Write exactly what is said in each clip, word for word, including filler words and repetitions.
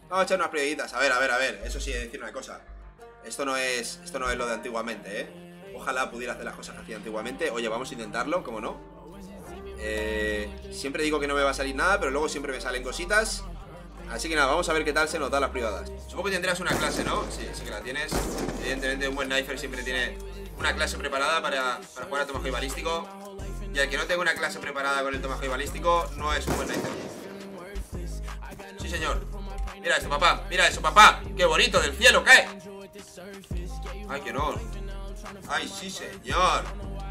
Vamos a echar unas prioritas. A ver, a ver, a ver. Eso sí, decir una cosa. Esto no es, esto no es lo de antiguamente, ¿eh? Ojalá pudiera hacer las cosas que hacía antiguamente. Oye, vamos a intentarlo, ¿cómo no? Eh, siempre digo que no me va a salir nada, pero luego siempre me salen cositas. Así que nada, vamos a ver qué tal se nos da las privadas. Supongo que tendrás una clase, ¿no? Sí, sí que la tienes. Evidentemente un buen knifer siempre tiene una clase preparada para, para jugar a Tomahawk balístico. Y el que no tenga una clase preparada con el Tomahawk balístico no es un buen knifer. Sí, señor. Mira eso, papá, mira eso, papá. ¡Qué bonito, del cielo cae! Ay, que no. Ay, sí, señor.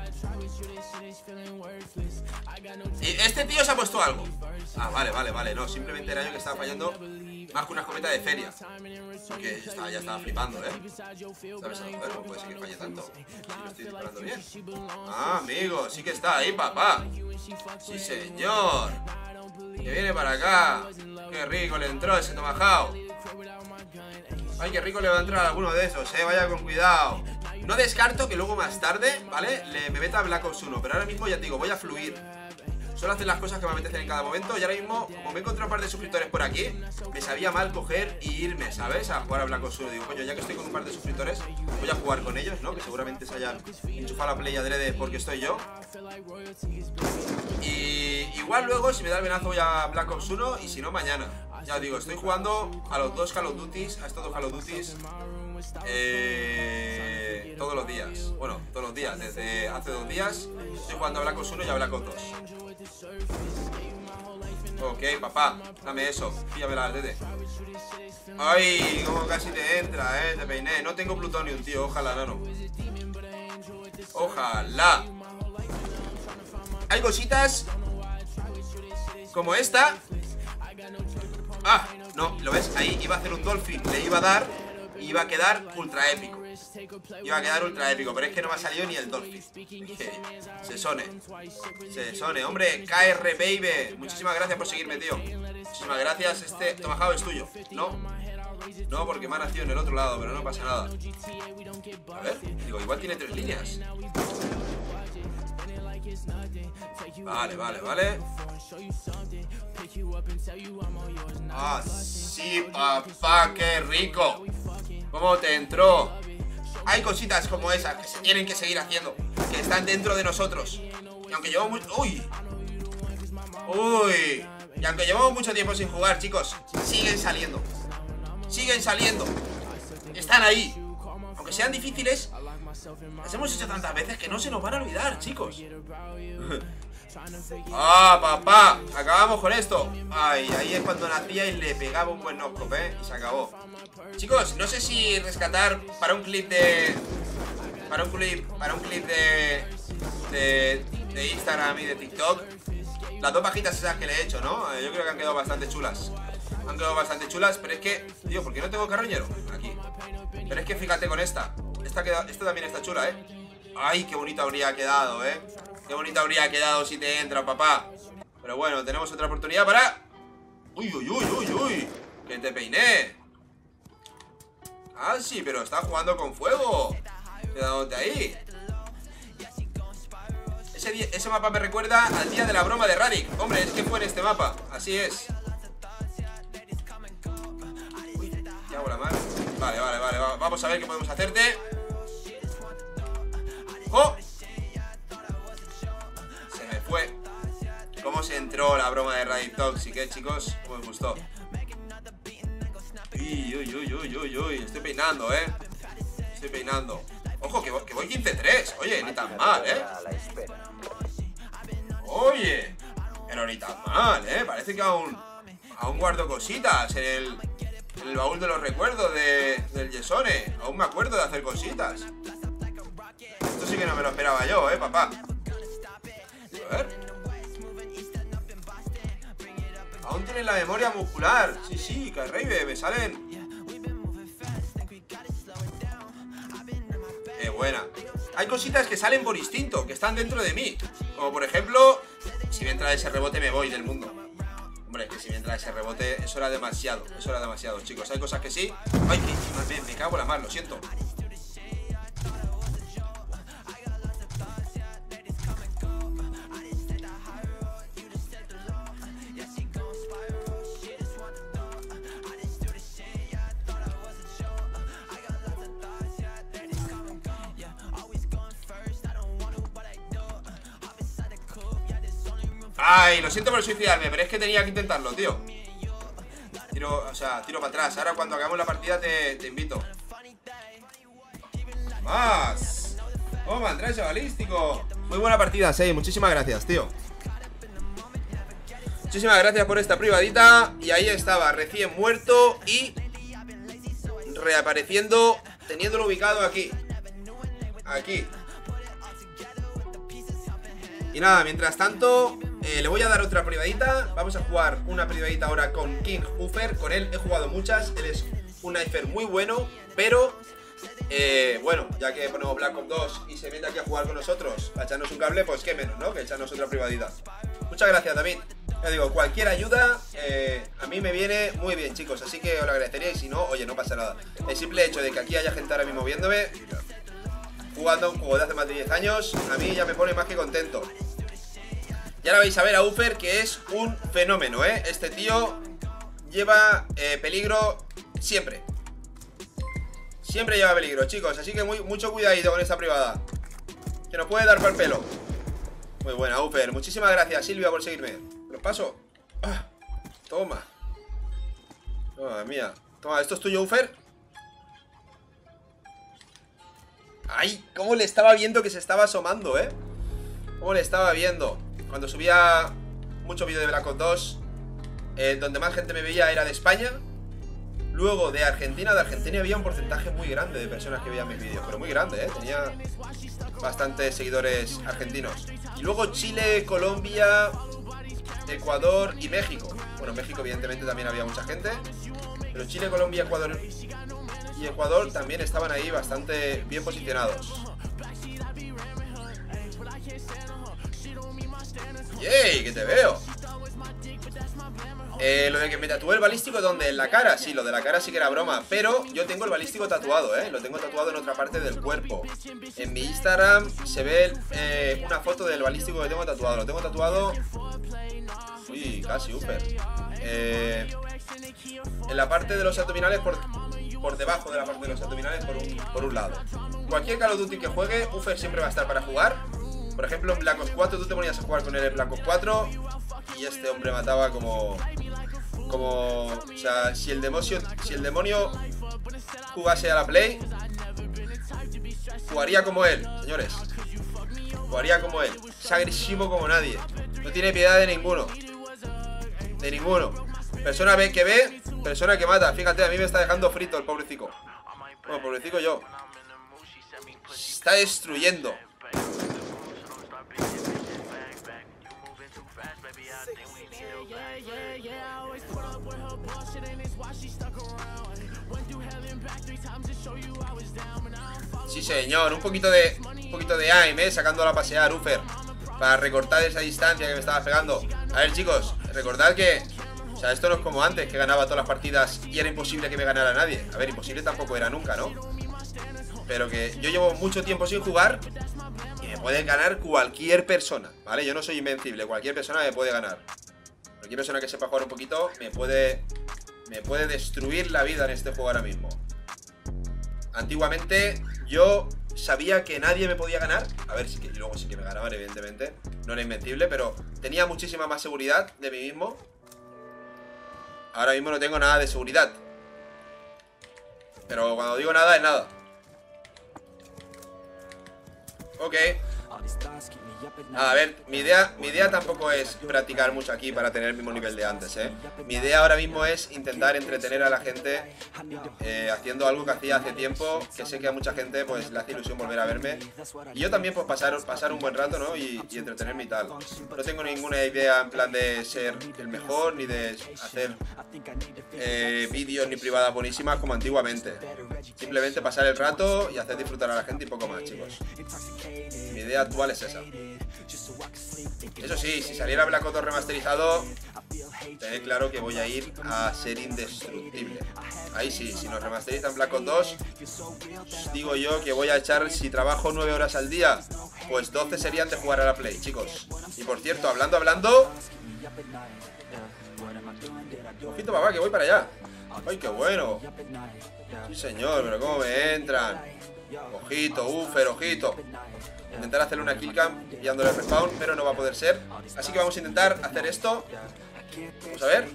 Y este tío se ha puesto algo. Ah, vale, vale, vale. No, simplemente era yo que estaba fallando más que una escopeta de feria. Porque ya estaba, ya estaba flipando, ¿eh? ¿Sabes? A ver, no puede ser que falle tanto. Si lo estoy disparando bien. Ah, amigo, sí que está ahí, papá. Sí, señor. Que viene para acá. Qué rico le entró ese Tomahawk. Ay, qué rico le va a entrar a alguno de esos, eh. Vaya con cuidado. No descarto que luego más tarde, ¿vale? Le, me meta a Black Ops uno. Pero ahora mismo ya te digo, voy a fluir. Solo hacer las cosas que me apetecen en cada momento. Y ahora mismo, como me he encontrado un par de suscriptores por aquí, me sabía mal coger y irme, ¿sabes? A jugar a Black Ops uno. Digo, coño, ya que estoy con un par de suscriptores, voy a jugar con ellos, ¿no? Que seguramente se hayan enchufado la play adrede porque estoy yo. Y igual luego, si me da el venazo, voy a Black Ops uno. Y si no, mañana. Ya os digo, estoy jugando a los dos Call of Duties, a estos dos Call of Duties eh, todos los días. Bueno, todos los días, desde hace dos días estoy jugando a Black Ops uno y a Black Ops dos. Ok, papá, dame eso, píllame la dede. Ay, como casi te entra, eh, te peiné. No tengo plutonium, tío, ojalá, no. Ojalá. Hay cositas como esta. Ah, no, ¿lo ves? Ahí iba a hacer un dolphin, le iba a dar y iba a quedar ultra épico. Iba a quedar ultra épico, pero es que no me ha salido ni el dolphin. Sesone. Sesone, hombre, K R Baby. Muchísimas gracias por seguirme, tío. Muchísimas gracias, este Tomahawk es tuyo. No, no, porque me ha nacido en el otro lado, pero no pasa nada. A ver, digo, igual tiene tres líneas. Vale, vale, vale. Ah, sí, papá, qué rico. ¿Cómo te entró? Hay cositas como esas que se tienen que seguir haciendo, que están dentro de nosotros. Y aunque llevamos mucho... ¡Uy! ¡Uy! Y aunque llevamos mucho tiempo sin jugar, chicos, siguen saliendo. Siguen saliendo. Están ahí. Aunque sean difíciles, las hemos hecho tantas veces que no se nos van a olvidar, chicos. ¡Ah, papá! Acabamos con esto. Ay, ahí es cuando nacía y le pegaba un buen knock-up, ¿eh? Y se acabó. Chicos, no sé si rescatar para un clip de... Para un clip... Para un clip de... De, de Instagram y de TikTok, las dos bajitas esas que le he hecho, ¿no? Yo creo que han quedado bastante chulas. Han quedado bastante chulas, pero es que... Tío, ¿por qué no tengo carroñero? Aquí. Pero es que fíjate con esta. Esta, queda, esta también está chula, ¿eh? Ay, qué bonita habría quedado, ¿eh? Qué bonita habría quedado si te entra, papá. Pero bueno, tenemos otra oportunidad para... Uy, uy, uy, uy, uy. Que te peiné. Ah, sí, pero está jugando con fuego. Quédate ahí. Ese, día, ese mapa me recuerda al día de la broma de Radic. Hombre, es que fue en este mapa. Así es. Uy, ¿qué hago la mano? Vale, vale, vale. Vamos a ver qué podemos hacerte. ¡Oh! Se me fue. ¿Cómo se entró la broma de Radic Toxic, eh, chicos? ¿Cómo me gustó? Uy, uy, uy, uy, uy, uy. Estoy peinando, eh. Estoy peinando. Ojo, que voy, que voy quince tres. Oye, ni tan mal, eh. Oye, pero ni tan mal, eh. Parece que aún Aún guardo cositas en el, en el baúl de los recuerdos de, del Yesone. Aún me acuerdo de hacer cositas. Esto sí que no me lo esperaba yo, eh, papá. A ver. Aún tienes la memoria muscular. Sí, sí, que rey, me salen. Qué buena. Hay cositas que salen por instinto, que están dentro de mí. Como por ejemplo, si me entra ese rebote me voy del mundo. Hombre, que si me entra ese rebote, eso era demasiado. Eso era demasiado, chicos. Hay cosas que sí. Ay, que me, me cago en la mar, lo siento. Ay, lo siento por suicidarme, pero es que tenía que intentarlo, tío. Tiro, o sea, tiro para atrás. Ahora cuando hagamos la partida te, te invito. ¡Más! ¡Toma, el traje balístico! Muy buena partida, Sei, muchísimas gracias, tío. Muchísimas gracias por esta privadita. Y ahí estaba, recién muerto y reapareciendo, teniéndolo ubicado aquí. Aquí. Y nada, mientras tanto eh, le voy a dar otra privadita. Vamos a jugar una privadita ahora con King Ufer. Con él he jugado muchas. Él es un knifer muy bueno. Pero, eh, bueno, ya que ponemos Black Ops dos y se mete aquí a jugar con nosotros, a echarnos un cable, pues qué menos, ¿no? Que echarnos otra privadita. Muchas gracias, David. Ya digo, cualquier ayuda eh, a mí me viene muy bien, chicos. Así que os lo agradecería y si no, oye, no pasa nada. El simple hecho de que aquí haya gente ahora mismo viéndome, jugando un juego de hace más de diez años, a mí ya me pone más que contento. Y ahora vais a ver a Ufer, que es un fenómeno, ¿eh? Este tío lleva eh, peligro siempre. Siempre lleva peligro, chicos. Así que muy, mucho cuidadito con esta privada, que nos puede dar por el pelo. Muy buena, Ufer. Muchísimas gracias, Silvia, por seguirme. Los paso. Ah, toma. Madre mía. Toma, ¿esto es tuyo, Ufer? Ay, cómo le estaba viendo que se estaba asomando, ¿eh? Cómo le estaba viendo. Cuando subía mucho vídeo de Black Ops dos, eh, donde más gente me veía era de España. Luego de Argentina. De Argentina había un porcentaje muy grande de personas que veían mis vídeos. Pero muy grande, ¿eh? Tenía bastantes seguidores argentinos. Y luego Chile, Colombia, Ecuador y México. Bueno, México evidentemente también había mucha gente. Pero Chile, Colombia, Ecuador y Ecuador también estaban ahí bastante bien posicionados. ¡Yey! ¡Que te veo! Eh, lo de que me tatué el balístico, ¿dónde? ¿En la cara? Sí, lo de la cara sí que era broma. Pero yo tengo el balístico tatuado, ¿eh? Lo tengo tatuado en otra parte del cuerpo. En mi Instagram se ve eh, una foto del balístico que tengo tatuado. Lo tengo tatuado... Uy, casi, Ufer. Eh, en la parte de los abdominales, por, por debajo de la parte de los abdominales, por un, por un lado. Cualquier Call of Duty que juegue, Ufer siempre va a estar para jugar. Por ejemplo, en Black Ops cuatro, tú te ponías a jugar con él en Black Ops cuatro y este hombre mataba como... Como... O sea, si el demonio, si el demonio jugase a la Play, jugaría como él, señores. Jugaría como él. Es agresivo como nadie. No tiene piedad de ninguno. De ninguno. Persona ve que ve, persona que mata. Fíjate, a mí me está dejando frito el pobrecito. Bueno, pobrecito yo. Se está destruyendo. Sí, señor, un poquito de un poquito de aim, eh, sacándola a pasear, Ufer, para recortar esa distancia que me estaba pegando. A ver, chicos, recordad que, o sea, esto no es como antes, que ganaba todas las partidas y era imposible que me ganara nadie. A ver, imposible tampoco era nunca, ¿no? Pero que yo llevo mucho tiempo sin jugar y me puede ganar cualquier persona, ¿vale? Yo no soy invencible, cualquier persona me puede ganar. Cualquier persona que sepa jugar un poquito me puede, me puede destruir la vida en este juego ahora mismo. Antiguamente yo sabía que nadie me podía ganar. A ver, sí que, y luego sí que me ganaban, evidentemente. No era invencible, pero tenía muchísima más seguridad de mí mismo. Ahora mismo no tengo nada de seguridad. Pero cuando digo nada, es nada. Ok. A ver, mi idea, mi idea tampoco es practicar mucho aquí para tener el mismo nivel de antes, ¿eh? Mi idea ahora mismo es intentar entretener a la gente eh, haciendo algo que hacía hace tiempo, que sé que a mucha gente pues le hace ilusión volver a verme. Y yo también pues pasar, pasar un buen rato, ¿no? Y, y entretenerme y tal. No tengo ninguna idea en plan de ser el mejor, ni de hacer eh, vídeos ni privadas buenísimas como antiguamente. Simplemente pasar el rato y hacer disfrutar a la gente y poco más, chicos. Mi idea actual es esa. Eso sí, si saliera Black Ops dos remasterizado, tened claro que voy a ir a ser indestructible. Ahí sí, si nos remasterizan Black Ops dos, os digo yo que voy a echar, si trabajo nueve horas al día, pues doce serían de jugar a la Play, chicos. Y por cierto, hablando, hablando... Ojito, papá, que voy para allá. ¡Ay, qué bueno! Sí, señor, pero cómo me entran. Ojito, Ufer, ojito. Intentar hacerle una killcam pillándole el respawn, pero no va a poder ser. Así que vamos a intentar hacer esto. Vamos a ver.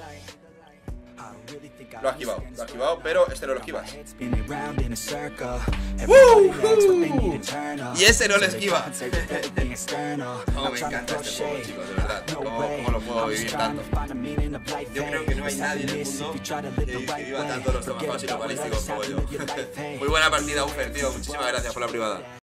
Lo ha esquivado, lo ha esquivado, pero este no lo esquivas. ¡Uh! Y ese no lo esquiva. Oh, me encanta este juego, chicos, de verdad. ¿Cómo, cómo lo puedo vivir tanto? Yo creo que no hay nadie en el mundo que, que viva tanto los tomahawks y los balísticos como yo. Muy buena partida, Ufer, tío. Muchísimas gracias por la privada.